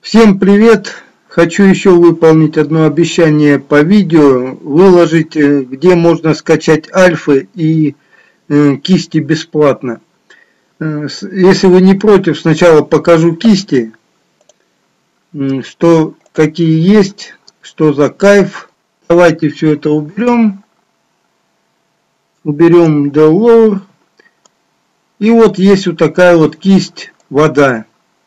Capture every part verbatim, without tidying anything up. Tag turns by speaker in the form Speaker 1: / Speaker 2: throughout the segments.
Speaker 1: Всем привет! Хочу еще выполнить одно обещание по видео, выложить, где можно скачать альфы и кисти бесплатно. Если вы не против, сначала покажу кисти, что какие есть, что за кайф. Давайте все это уберем. Уберем Delaware. И вот есть вот такая вот кисть вода.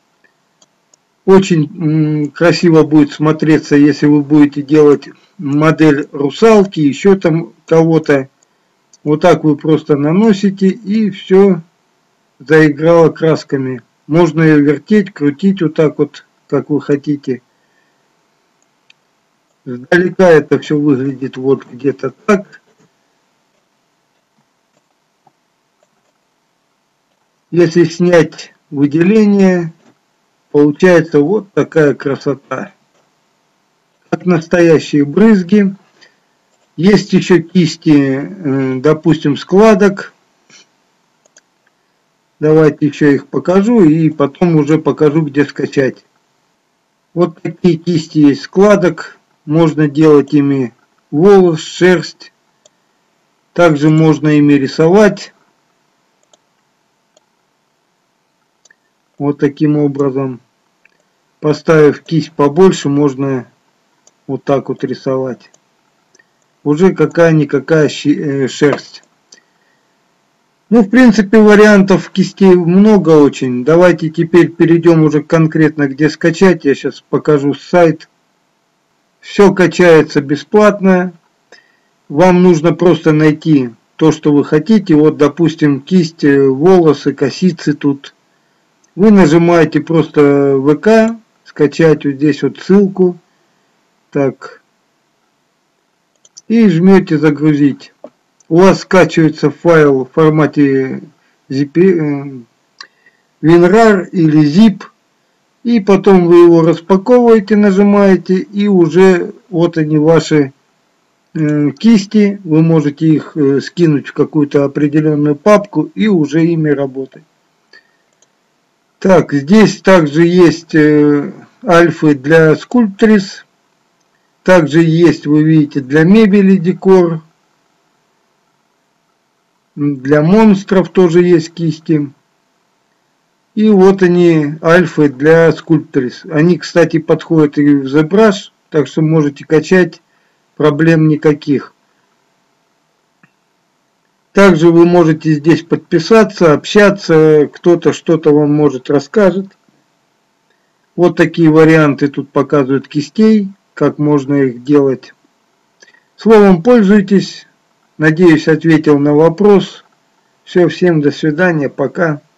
Speaker 1: Очень красиво будет смотреться, если вы будете делать модель русалки, еще там кого-то. Вот так вы просто наносите, и все заиграло красками. Можно ее вертеть, крутить вот так вот, как вы хотите. Сдалека это все выглядит вот где-то так. Если снять выделение, получается вот такая красота. Как настоящие брызги. Есть еще кисти, допустим, складок. Давайте еще их покажу и потом уже покажу, где скачать. Вот такие кисти есть складок. Можно делать ими волос, шерсть. Также можно ими рисовать. Вот таким образом. Поставив кисть побольше, можно вот так вот рисовать. Уже какая-никакая шерсть. Ну, в принципе, вариантов кистей много очень. Давайте теперь перейдем уже конкретно, где скачать. Я сейчас покажу сайт. Все качается бесплатно. Вам нужно просто найти то, что вы хотите. Вот, допустим, кисть, волосы, косицы тут. Вы нажимаете просто вэ ка, скачать вот здесь вот ссылку. Так. И жмете загрузить. У вас скачивается файл в формате WinRAR или zip. И потом вы его распаковываете, нажимаете, и уже вот они ваши э, кисти. Вы можете их э, скинуть в какую-то определенную папку и уже ими работать. Так, здесь также есть э, альфы для Sculptris. Также есть, вы видите, для мебели декор. Для монстров тоже есть кисти. И вот они, альфы для Sculptris. Они, кстати, подходят и в ZBrush, так что можете качать, проблем никаких. Также вы можете здесь подписаться, общаться, кто-то что-то вам может расскажет. Вот такие варианты тут показывают кистей, как можно их делать. Словом, пользуйтесь. Надеюсь, ответил на вопрос. Все, всем до свидания, пока.